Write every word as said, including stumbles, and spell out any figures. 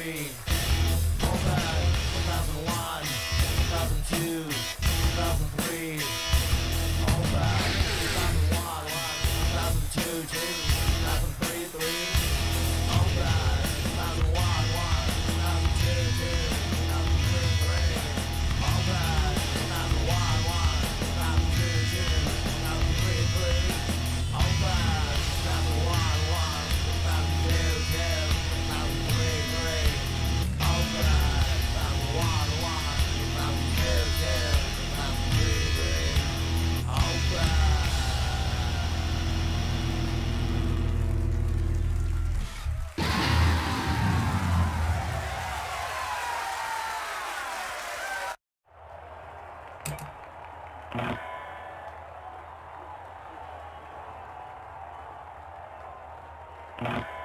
three. All that, two thousand one, two thousand two, two thousand three. All that, two thousand one, two thousand two, two thousand three, three. All that, two thousand one, two thousand two, two thousand three, three. All that, two thousand one, two thousand two, two thousand three, three. All that, two thousand one, two thousand two, two thousand three, three. All that, two thousand one, two thousand two, two thousand three, three. All that. Yeah.